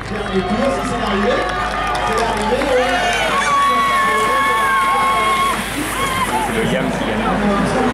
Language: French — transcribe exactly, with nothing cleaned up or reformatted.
Et puis là, ça c'est l'arrivée. C'est l'arrivée. C'est le Yam qui gagne.